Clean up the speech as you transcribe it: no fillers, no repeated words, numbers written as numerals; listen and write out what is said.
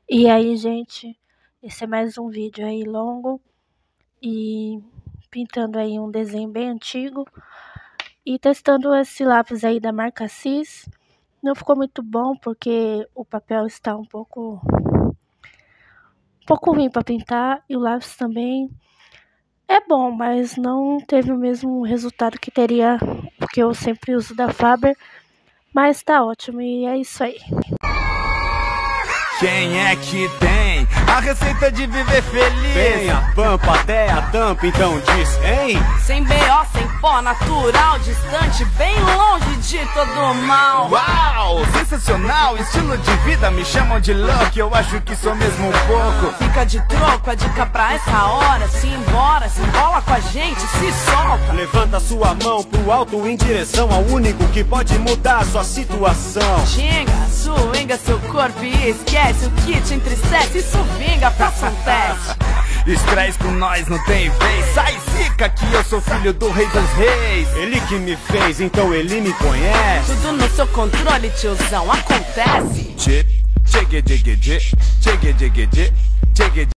E aí, gente, esse é mais um vídeo aí longo e pintando aí um desenho bem antigo e testando esse lápis aí da marca Cis. Não ficou muito bom porque o papel está um pouco ruim para pintar e o lápis também é bom, mas não teve o mesmo resultado que teria, porque eu sempre uso da Faber, mas tá ótimo e é isso aí. Quem é que tem a receita de viver feliz? Tem a pampa até a tampa, então diz, hein? Sem B.O., sem pó, natural, distante, bem longe de todo mal. Uau, sensacional, estilo de vida, me chamam de louco, eu acho que sou mesmo um pouco. Fica de troco, a dica pra essa hora, se embora, se embola com a gente, se solta. Levanta sua mão pro alto em direção ao único que pode mudar a sua situação. Xinga, swinga seu corpo e esquece o que te entristece, isso vinga, faça um teste. Estresse com nós não tem vez, sai zica que eu sou filho do rei dos reis. Ele que me fez, então ele me conhece. Tudo no seu controle, tiozão, acontece. Chegue, chegue, chegue, chegue, chegue, chegue.